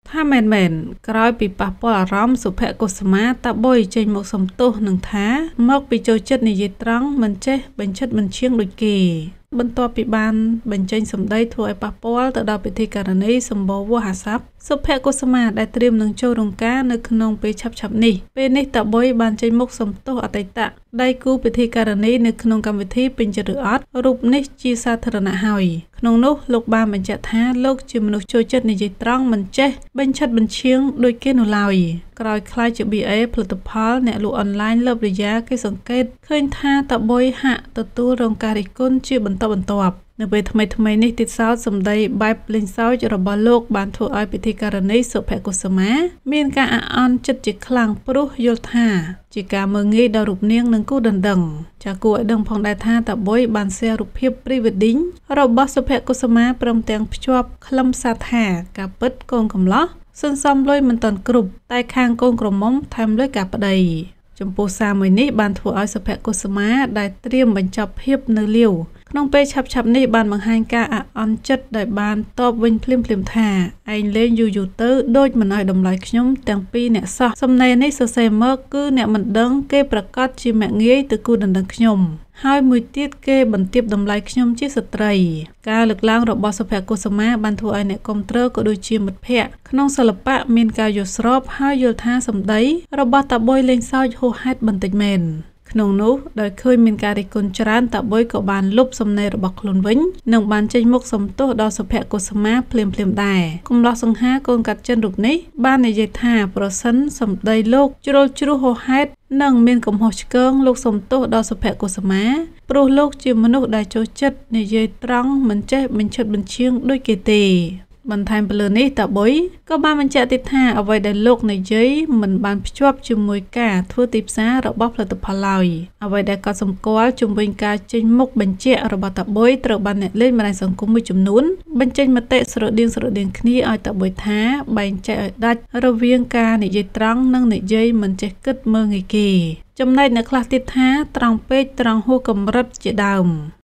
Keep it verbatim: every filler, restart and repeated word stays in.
ថាមែនមែនក្រោយពីប៉ះពាល់អារម្មណ៍សុភកុសមាតាបុយចេញមកសំទោសនឹងថាមកពីចូលចិត្តនិយាយត្រង់មិនចេះបញ្ឆិតបញ្ឈៀងដូចគេបន្ទាប់ពីបានបញ្ចេញសម្ដីធ្វើឲ្យប៉ះពាល់ទៅដល់ពិធីការនីសម្បូរវោហាស័ព្ទសុភកុសមាដែលត្រៀមនឹងចូលរង្ការនៅក្នុងពេលឆាប់ឆាប់នេះពេលនេះតាបុយបានចេញមុខសំទោសអតីតដៃគូពិធីការនីនៅក្នុងកម្មវិធីពេញចិត្តឬអត់រូបនេះជាសាធារណៈហើយក្នុងនោះលោកបានបញ្ជាក់ថាលោកជាមនុស្សចូលចិត្តនិយាយត្រង់មិនចេះបញ្ឆិតបញ្ឈៀងដូចគេនោះឡើយក្រោយខ្លាយជា ប៊ី เอ ផលិតផលអ្នកលក់អនឡាញលើបរិយាគេសង្កេតឃើញថាតាបុយហាក់ទទួលរងការរិះគន់ជាបន្តបន្ទាប់នៅពេលថ្មីថ្មីនេះទៀតសោតសម្ដីបែបលេងសើចរបស់លោកបានធ្វើឲ្យពិធីការនីសុភកុសមាមានការអាក់អន់ចិត្តជាខ្លាំងព្រោះយល់ថាជាការមើលងាយដល់រូបនាងនិងគូដណ្ដឹងចាគួរឲ្យដឹងផងដែរថាតាបុយបានshareរូបភាព pre-wedding របស់សុភកុសមាព្រមទាំងភ្ជាប់ខ្លឹមសារថាការពិតកូនកំឡោះសន្សំលុយមិនតាន់គ្រប់តែខាងកូនក្រមុំថែមលុយការប្តីចំពោះសារមួយនេះបានធ្វើឲ្យសុភកុសមាដែលត្រៀមបញ្ចប់ភាពនៅលាវក្នុងពេលឆាប់ឆាប់នេះបានបង្ហាញការអាក់អន់ចិត្តដោយបានតបវិញភ្លាមភ្លាមថាឯងលេងយូរយូរទៅដូចមិនឲ្យតម្លៃខ្ញុំទាំងពីរអ្នកសោះសំណេរនេះសរសេរមកគឺអ្នកមិនដឹងគេប្រកាសជាមាក់ងាយទៅគូដណ្ដឹងខ្ញុំហើយមួយទៀតគេបន្ទាបតម្លៃខ្ញុំជាស្ត្រីការលើកឡើងរបស់សុភកុសមាបានធ្វើឲ្យអ្នកគាំទ្រក៏ដូចជាមិត្តភ័ក្តិក្នុងសិល្បៈមានការយល់ស្របហើយយល់ថាសម្ដីរបស់តាបុយលេងសើចហួសហេតុបន្តិចមែនក្នុងនោះដោយឃើញមានការរិះគន់ច្រើនតាបុយក៏បានលុបសំណេររបស់ខ្លួនវិញនិងបានចេញមុខសំទោសដល់សុភកុសមាភ្លាមភ្លាមដែរកំឡោះសង្ហាកូនកាត់ចិនរូបនេះបាននិយាយថាប្រសិនសម្ដីលោកជ្រុលជ្រោះហួសហេតុនិងមានកំហុសឆ្គងលោកសំទោសដល់សុភកុសមាព្រោះលោកជាមនុស្សដែលចូលចិត្តនិយាយត្រង់មិនចេះបញ្ឆិតបញ្ឈៀងដូចគេទេបន្ថែមពីលើនេះតាបុយក៏បានបញ្ជាក់ទៀតថាអ្វីដែលលោកនិយាយមិនបានភ្ជាប់ជាមួយការធ្វើទីផ្សាររបស់ផលិតផលឡើយអ្វីដែលកត់សម្គាល់ជំវិញការចេញមុខបញ្ជាក់របស់តាបុយត្រូវបានអ្នកលេងបណ្ដាញសង្គមមួយចំនួនបញ្ចេញមតិស្រដៀងស្រដៀងគ្នាឲ្យតាបុយថាបែងចែកឲ្យដាច់រវាងការនិយាយត្រង់និងនិយាយមិនចេះគិតមើលងាយគេចំណែកអ្នកខ្លះទៀតថាត្រង់ពេកត្រង់ហួសកម្រិតជាដើម